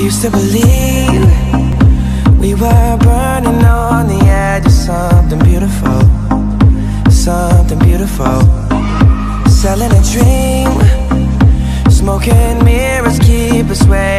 used to believe we were burning on the edge of something beautiful, something beautiful. Selling a dream, smoking mirrors keep us waiting.